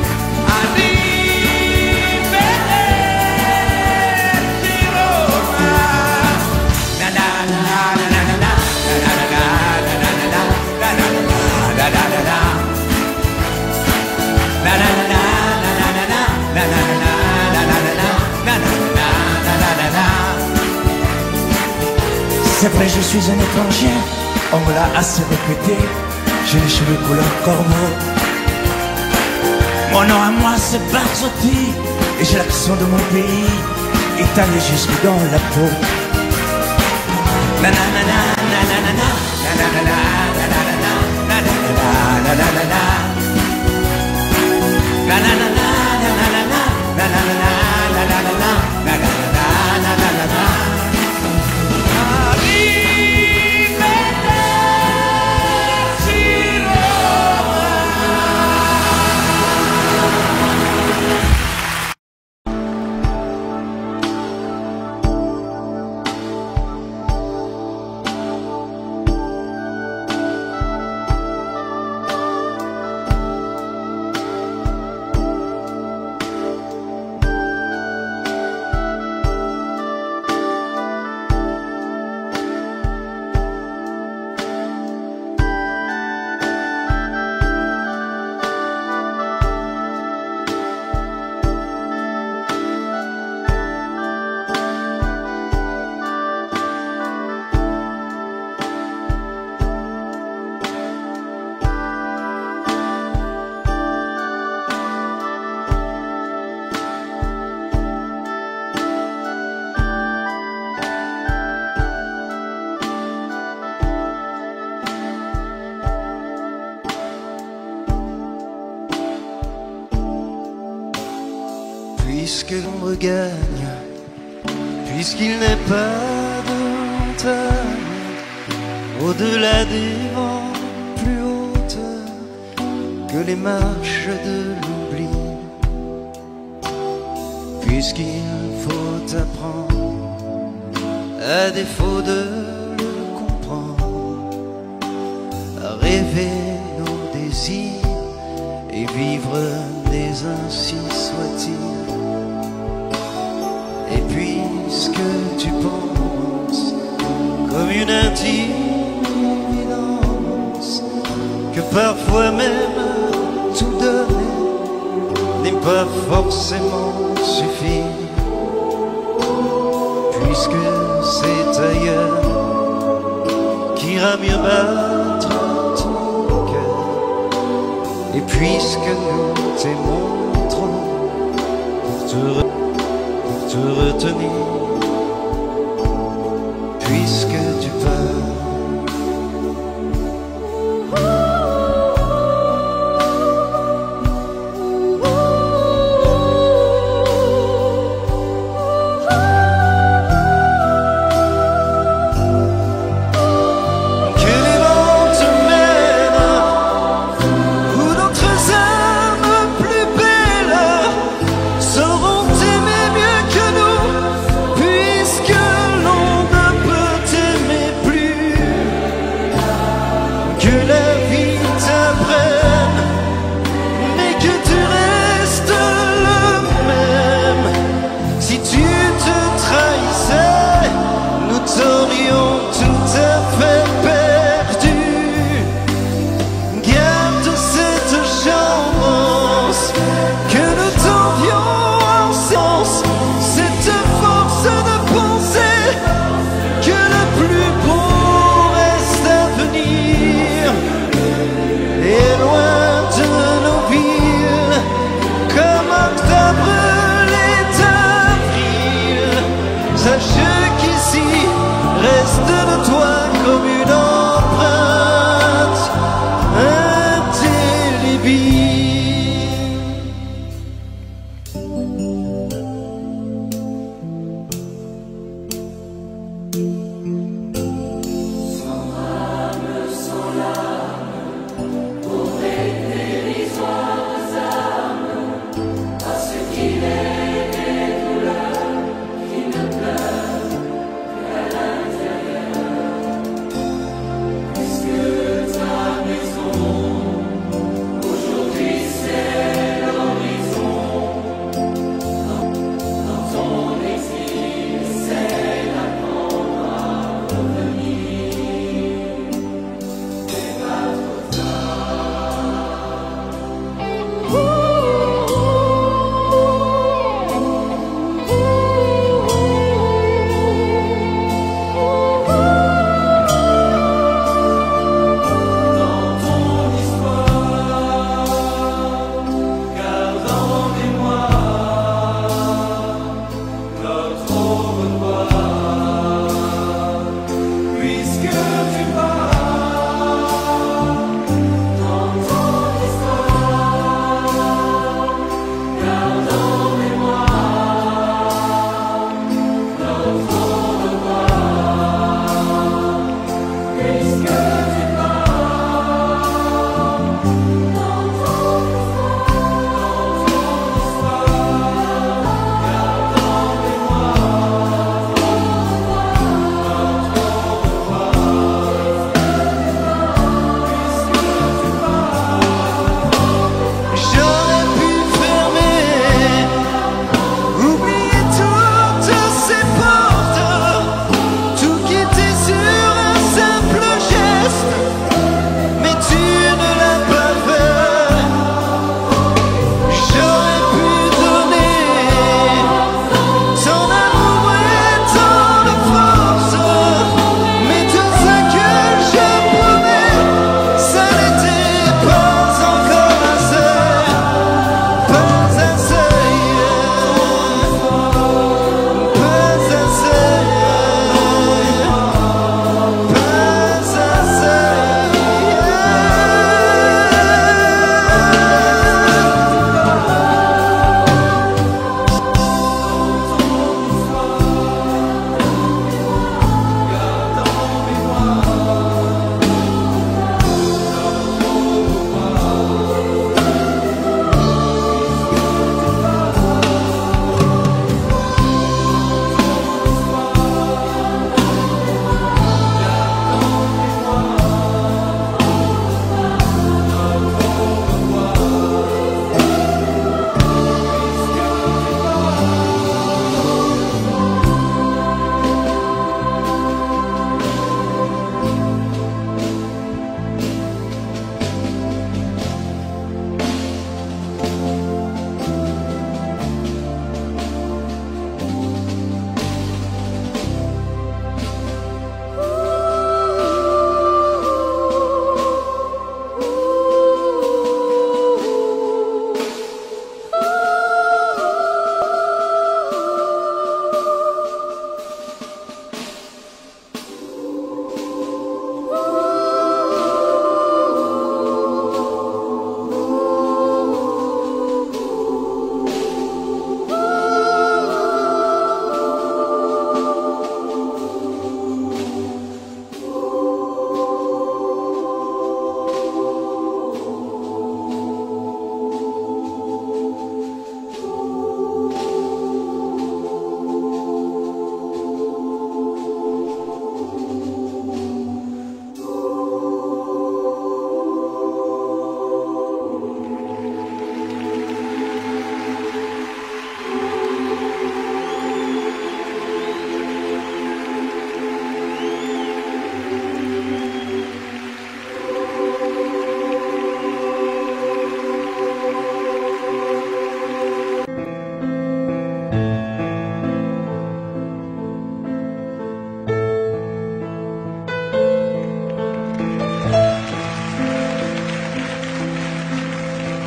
C'est vrai, je suis un étranger, on me l'a assez répété. J'ai les cheveux couleur corbeau, mon nom à moi c'est Barzotti, et j'ai l'accent de mon pays, italien jusque dans la peau. Puisque l'on regagne, puisqu'il n'est pas de montagne au-delà des vents plus hautes que les marches de l'oubli, puisqu'il faut apprendre, à défaut de le comprendre, à rêver nos désirs et vivre des ainsi soit-il. Et puisque tu penses comme une intime évidence que parfois même tout donner n'est pas forcément suffire, puisque c'est ailleurs qu'ira mieux battre ton cœur, et puisque nous t'aimons trop pour te re- te retenir, puisque tu pars.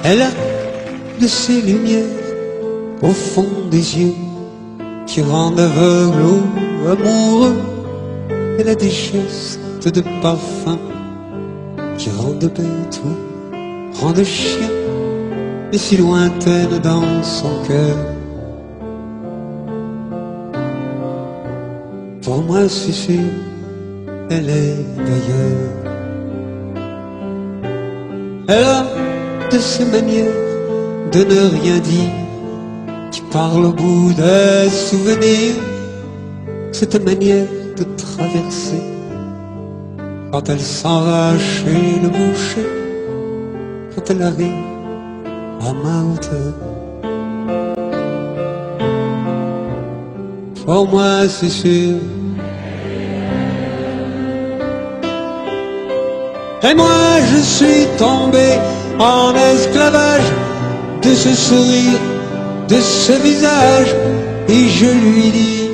Elle a de ces lumières au fond des yeux qui rendent aveugle ou amoureux. Elle a des gestes de parfum qui rendent bête ou rendent chien, mais si lointaine dans son cœur. Pour moi c'est sûr, elle est d'ailleurs. Elle a de ces manières de ne rien dire, qui parle au bout des souvenirs, cette manière de traverser quand elle s'en va chez le boucher, quand elle arrive à ma hauteur. Pour moi c'est sûr. Et moi je suis tombé en esclavage de ce sourire, de ce visage, et je lui dis: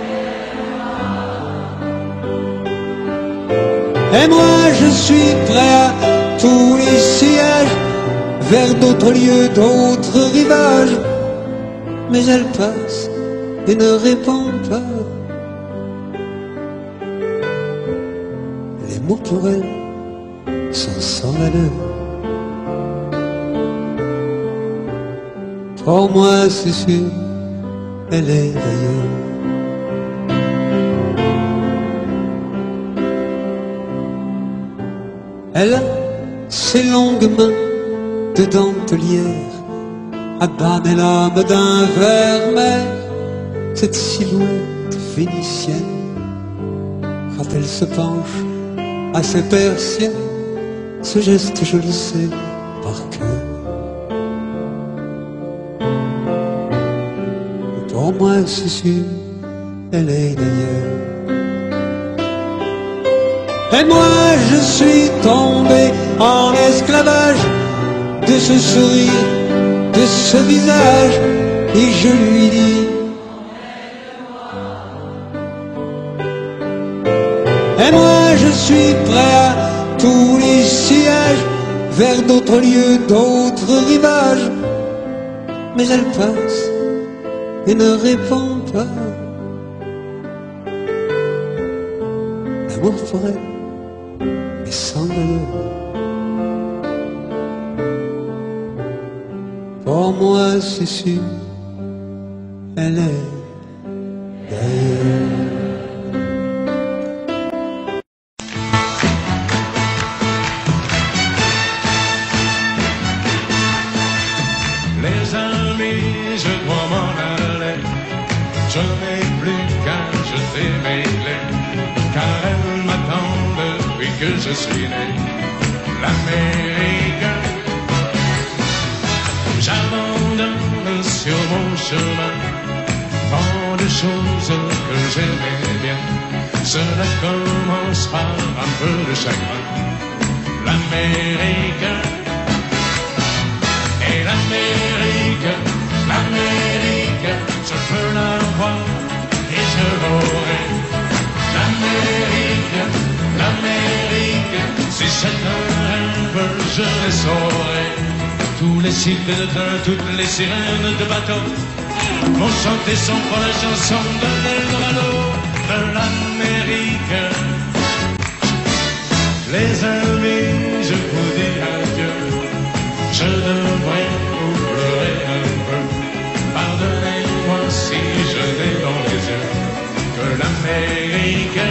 et moi je suis prêt à tous les sillages, vers d'autres lieux, d'autres rivages. Mais elle passe et ne répond pas. Les mots pour elle sont sans valeur. Pour moi c'est sûr, elle est d'ailleurs. Elle a ses longues mains de dentelière à banner l'âme d'un vermeil, cette silhouette vénitienne quand elle se penche à ses persiennes. Ce geste je le sais par cœur. Pour moi c'est sûr, elle est d'ailleurs. Et moi je suis tombé en esclavage de ce sourire, de ce visage, et je lui dis: et moi je suis prêt à tous les sillages, vers d'autres lieux, d'autres rivages. Mais elle passe et ne répond pas. L'amour pour elle est sans valeur. Pour moi c'est sûr, elle est d'ailleurs. Les amis, je dois m'en aller. Je n'ai plus qu'à jeter mes clés, car elles m'attendent depuis que je suis né. L'Amérique, j'abandonne sur mon chemin tant de choses que j'aimais bien. Cela commence par un peu de chagrin. L'Amérique, et l'Amérique, l'Amérique, je peux la voir et je l'aurai. L'Amérique, l'Amérique, si c'est un rêve, je les saurai. Tous les cycles de train, toutes les sirènes de bateau vont chanter son pour la chanson de l'Eldorado de l'Amérique. Les amis, je vous dis adieu. Je devrais vous pleurer un peu. Pardonnez-moi si je n'ai dans les yeux que l'Amérique.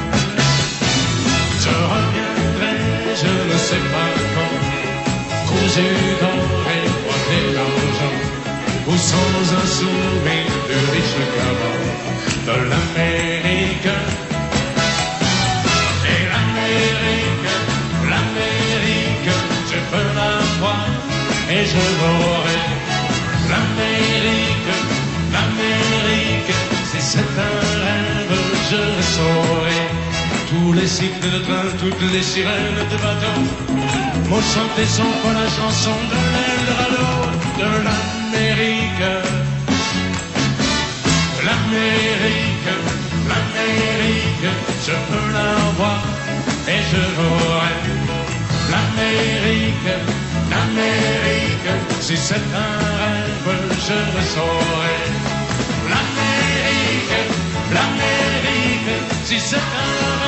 Je reviendrai, je ne sais pas quand, cousu d'or et pointé d'argent, ou sans un souvenir du riche caron de l'Amérique. Et l'Amérique, l'Amérique, je peux la voir et je l'aurai. L'Amérique, l'Amérique, si c'est un rêve, je le saurai. Tous les cycles de train, toutes les sirènes de bateau m'ont chanté son pour la chanson de l'Eldorado de l'Amérique. L'Amérique, l'Amérique, je peux la voir et je l'aurai. L'Amérique, l'Amérique, c'est un rêve, je le saurai. L'Amérique, l'Amérique, si c'est un rêve,